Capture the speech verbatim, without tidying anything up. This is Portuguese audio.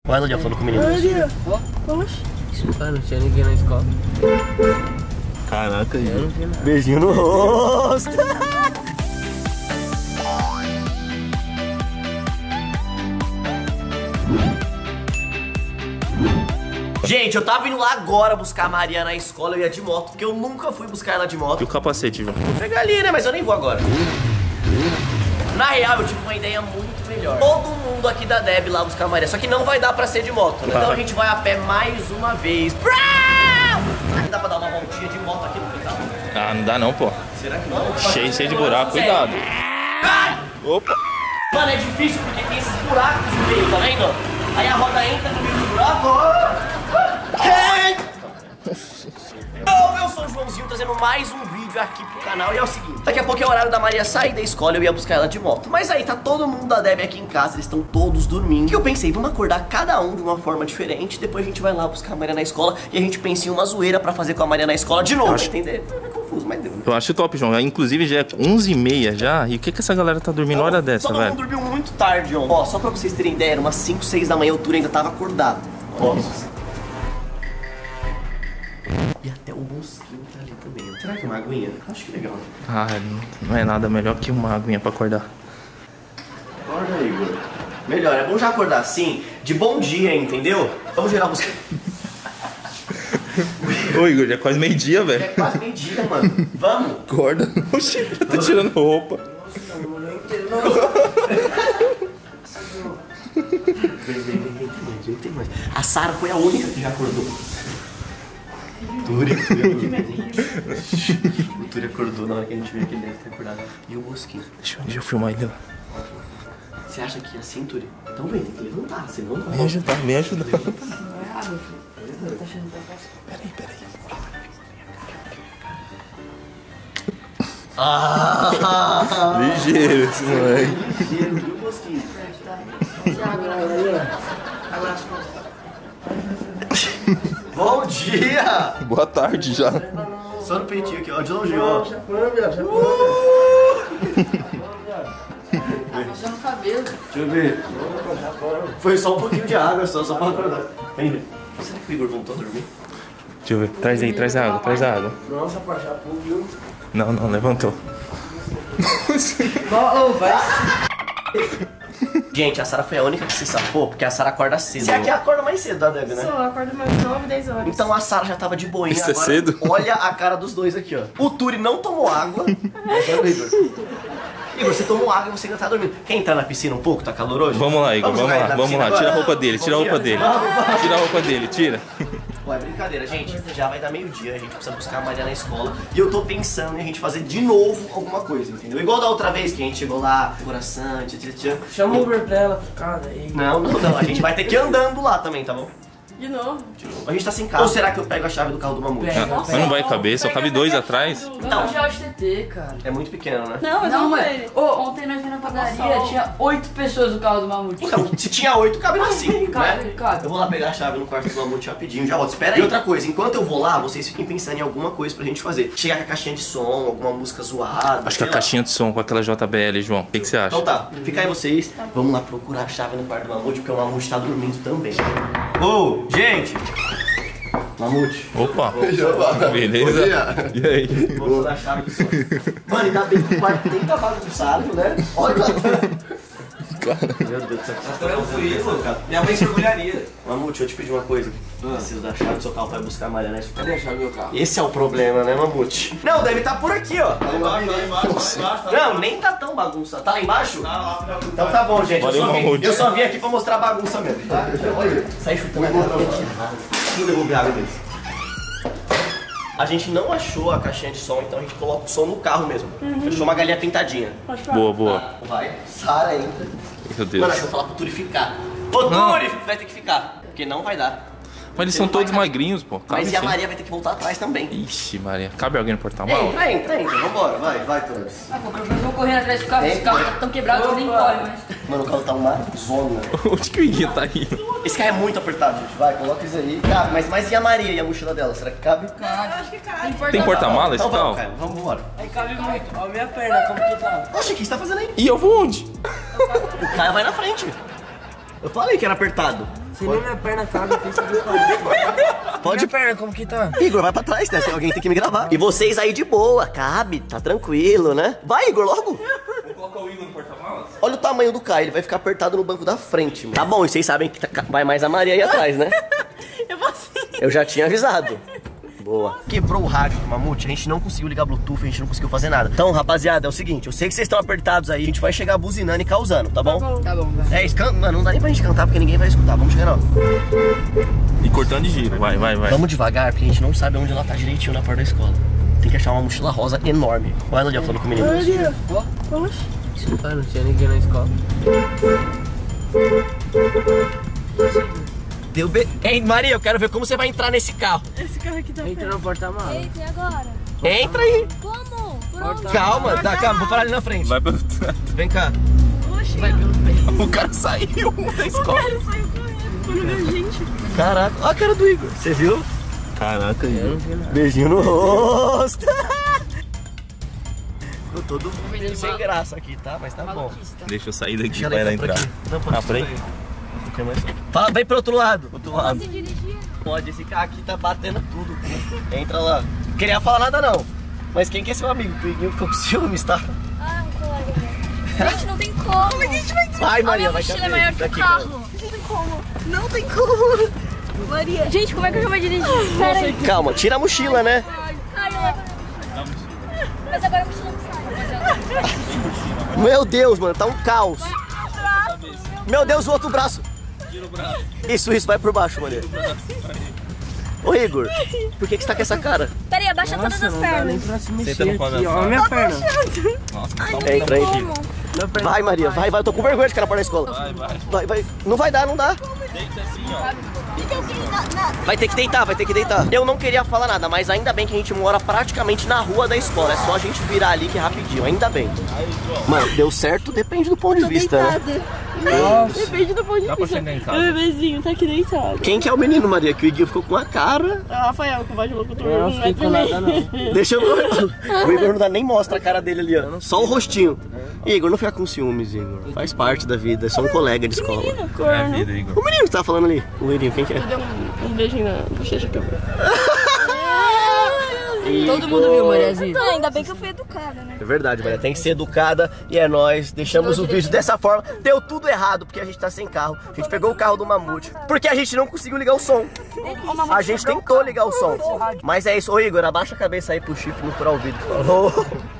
Vai, Lodiel, falando com o menino. Maria. Oxe. Ah, não tinha ninguém na escola. Caraca, gente. Beijinho no rosto. Gente, eu tava indo lá agora buscar a Maria na escola, eu ia de moto, porque eu nunca fui buscar ela de moto. E o capacete, João? Vou pegar ali, né? Mas eu nem vou agora. Na real, eu tive uma ideia muito melhor. Todo mundo aqui da Deb lá buscar a Maria, só que não vai dar pra ser de moto, né? Então a gente vai a pé mais uma vez. Será que dá pra dar uma voltinha de moto aqui no quintal? Ah, não dá não, pô. Será que não? Cheio, cheio de buraco, cuidado. Ai! Opa! Mano, é difícil porque tem esses buracos no meio, tá vendo? Aí a roda entra no meio do buraco. Hey! Oh, eu sou o Joãozinho trazendo mais um vídeo aqui pro canal. E é o seguinte, daqui a pouco é o horário da Maria sair da escola, eu ia buscar ela de moto. Mas aí tá todo mundo da Deb aqui em casa, eles estão todos dormindo. E eu pensei, vamos acordar cada um de uma forma diferente. Depois a gente vai lá buscar a Maria na escola e a gente pensa em uma zoeira pra fazer com a Maria na escola de novo. Acho... Entender? É confuso, mas deu. Eu acho top, João. Inclusive já é onze e meia já. E o que que essa galera tá dormindo na hora dessa, todo velho? Todo mundo dormiu muito tarde, ó. Ó, só pra vocês terem ideia, era umas cinco, seis da manhã, o Túlio ainda tava acordado. Ó. E até o mosquinho tá ali também. Será que é uma aguinha? Acho que legal. Ah, não é nada melhor que uma aguinha pra acordar. Acorda aí, Igor. Melhor, é bom já acordar assim, de bom dia, entendeu? Vamos gerar buscar. Ô, Igor, já é quase meio-dia, velho. É quase meio-dia, mano. Vamos? Acorda. Oxi, já tá tirando roupa. Nossa, não, não entendo, não. Vem, vem, vem, vem, tem mais, vem, tem mais. A Sara foi a única que já acordou. Túlio, o Túlio acordou na hora que a gente veio que ele deve ter acordado. E o mosquinho. Deixa, deixa eu filmar ele lá. Você acha que é assim, Túlio? Então vem, tem que levantar, senão não vai. Me ajudar, me ajudar. Peraí, peraí. Ah! Ligeiro esse moleque. Ligeiro, viu o mosquinho? Agora as costas. Bom dia! Boa tarde já. Só no peitinho aqui, ó, de longe, ó. Tá passando o cabelo. Deixa eu ver. Foi só um pouquinho de água, só, só pra acordar. Vem, será que o Igor voltou a dormir? Deixa eu ver. Traz aí, traz a água, traz a água. Nossa, pra já pô, viu? Não, não, levantou. Não, vai. Gente, a Sara foi a única que se safou, porque a Sara acorda cedo. Você aqui acorda mais cedo da Deb, né? Só, acordo mais nove, dez horas. Então a Sara já tava de boinha. Isso é agora, cedo? Olha a cara dos dois aqui, ó. O Túlio não tomou água. Igor. Igor, você tomou água e você ainda tá dormindo. Quer entrar na piscina um pouco? Tá calor hoje? Vamos lá, Igor, vamos, jogar lá, ele na vamos piscina lá. agora? Tira a roupa dele, tira a roupa dele. Tira a roupa dele, tira. Ué, brincadeira, gente. Já vai dar meio-dia, a gente precisa buscar a Maria na escola. E eu tô pensando em a gente fazer de novo alguma coisa, entendeu? Igual da outra vez que a gente chegou lá, coração, tchê, tchê, tchê. Chama o Uber pra ela pra casa aí. Não, não, não. A gente vai ter que ir andando lá também, tá bom? De novo. A gente tá sem carro. Ou será que eu pego a chave do carro do Mamute? Pega. Mas não vai caber, só cabe dois atrás. Não, já é o T T, cara. É muito pequeno, né? Não, mas Não, não, mas ele. ô, ontem nós fomos na padaria, tinha oito pessoas no carro do Mamute. Então, se tinha oito, cabe na cinco, Cabe, né? cabe. Eu vou lá pegar a chave no quarto do Mamute rapidinho, já volto. Espera aí. E outra coisa, enquanto eu vou lá, vocês fiquem pensando em alguma coisa pra gente fazer. Chegar com a caixinha de som, alguma música zoada. Acho que a sei lá. caixinha de som com aquela J B L, João. O que, que você acha? Então tá, fica aí vocês. Vamos lá procurar a chave no quarto do Mamute, porque o Mamute tá dormindo também. Ô, gente! Mamute. Opa! Beleza? E aí? Vamos dar a chave do som. Mano, ainda bem que o quarto tem tá bagunçado, né? Olha lá. Meu Deus do céu. Tranquilo, cara. Minha mãe se orgulharia. Mamute, eu te pedi uma coisa. Preciso da chave do seu carro pra buscar a Maria na escola. Cadê a chave do meu carro? Esse é o problema, né, Mamute? Não, deve estar por aqui, ó. Lá embaixo, lá embaixo, lá embaixo. Não, nem tá tão bagunçado. Tá lá embaixo? Tá lá, tá lá. Então tá bom, gente. Eu Valeu, só, vim, Mamute. eu só vim aqui pra mostrar a bagunça mesmo, tá? Olha, sai chutando a cara da gente errado. Quem devolver a água deles? A gente não achou a caixinha de som, então a gente coloca o som no carro mesmo. Achou uma galinha pintadinha. Pode falar. Boa, boa. Vai, Sara entra. Meu Mano, Deus. acho que eu vou falar pro Túlio ficar. Ô, Túlio, vai ter que ficar. Porque não vai dar. Mas eles Você são não vai todos caber. magrinhos, pô. Cabe Mas e a sim. Maria vai ter que voltar atrás também. Ixi, Maria. Cabe alguém no porta-malas? Entra, entra, entra. Vambora, vai, vai, Túlio. Ah, qualquer coisa eu vou correndo atrás do carro. Esse carro tá tão quebrado que nem corre, mas... Mano, o carro tá uma zona. Onde que o Iguinho tá indo? Esse carro é muito apertado, gente. Vai, coloca isso aí. Cabe, mas, mas e a Maria e a mochila dela? Será que cabe? Acho que cabe. Tem porta-malas esse Então vamos, carro? cara. Vamos embora. Aí cabe muito. Ó, minha perna, como que tá? Oxe, o que você tá fazendo aí? E eu vou onde? O Caio vai na frente. Eu falei que era apertado. Se nem minha perna cabe, eu penso do cara. Pode. Minha perna, como que tá? Igor, vai pra trás, né? Alguém tem que me gravar. E vocês aí de boa, cabe, tá tranquilo, né? Vai, Igor, logo. Vou colocar o Igor no porta-malas? Olha o tamanho do Caio, ele vai ficar apertado no banco da frente, mano. Tá bom, e vocês sabem que tá- vai mais a Maria aí atrás, né? Eu vou assim. Eu já tinha avisado. Boa. Quebrou o rádio do Mamute, a gente não conseguiu ligar Bluetooth, a gente não conseguiu fazer nada. Então, rapaziada, é o seguinte, eu sei que vocês estão apertados aí, a gente vai chegar buzinando e causando, tá bom? Tá bom, É isso, can... mano, não dá nem pra gente cantar porque ninguém vai escutar, vamos chegar não. E cortando de giro, vai, vai, vai. Vamos devagar, porque a gente não sabe onde ela tá direitinho na porta da escola. Tem que achar uma mochila rosa enorme. Olha ela ali, ó, falando com o menino. Ah, não tinha ninguém na escola. Deu be... Ei, Maria, eu quero ver como você vai entrar nesse carro. Esse carro aqui tá Entra no porta-malas. Eita, e agora? Entra aí. Como? Por onde? Calma, tá, calma, vou parar ali na frente. Vai pra... Vem cá. Oxi, O cara saiu da escola. ele saiu correndo quando viu a gente. Caraca, olha a cara do Igor. Você viu? Caraca, Igor. Beijinho no rosto. Ficou todo sem graça aqui, tá? Mas tá bom. Deixa eu sair daqui Deixa pra ela ela entrar por entrar. aqui. Não, pode Ah, por aí? Não quer mais. Fala bem pro outro lado. Outro lado. Você dirigir? Pode, esse carro aqui tá batendo tudo. Entra lá. Não queria falar nada não. Mas quem que é seu amigo? Que o Iguinho ficou com ciúmes, tá? Ah, um colega meu. Gente, não tem como. Como é que a gente vai Vai, Maria, A minha vai mochila caber. é maior que o Daqui, carro. cara. Não tem como. Não tem como. Maria. Gente, como é que eu já vou dirigir? Pera aí. Calma, tira a mochila, né? Ai, eu levo. Mas agora a mochila não sai. Meu Deus, mano, tá um caos. Meu Deus, o outro braço. Isso, isso, vai por baixo, Maria. Ô Igor, por que, que você tá com essa cara? Pera aí, abaixa todas as Não dá nem pernas. pra se mexer Senta no aqui, colo da ó. sala. Minha perna. Nossa, Ai, não tá tem Entra aí. como. Minha perna. Vai, Maria, vai, vai. Eu tô com vergonha de cara na escola. Vai, vai. Vai, vai. Não vai dar, não dá. Deita assim, ó. Vai ter que deitar, vai ter que deitar. Eu não queria falar nada, mas ainda bem que a gente mora praticamente na rua da escola. É só a gente virar ali que é rapidinho, ainda bem. Mano, deu certo, depende do ponto de vista, né? Depende do ponto de Dá pra vista. chegar em O casa. bebezinho tá aqui deitado. Quem que é o menino, Maria? Que o Igor ficou com a cara. É o Rafael, que vai de locutor. Eu não Não vai fiquei com tremer. nada, não. Deixa eu... O Igor não dá nem mostra a cara dele ali, ó. Só o rostinho. Igor, não fica com ciúmes, Igor. Faz parte da vida, é só um colega de escola. É a Corno. vida, Igor. O menino que tá falando ali. O menino, quem que é? Deu um, um beijinho na bochecha que eu vi. Todo mundo viu, Mariazinha. Ah, ainda bem que eu fui educada, né? É verdade, Maria. Tem que ser educada e é nóis. Deixamos o vídeo dessa forma. Deu tudo errado porque a gente tá sem carro. A gente pegou o carro do Mamute. Porque a gente não conseguiu ligar o som. A gente tentou ligar o som. Mas é isso. Ô Igor, abaixa a cabeça aí pro chifre não furar o vídeo. Falou.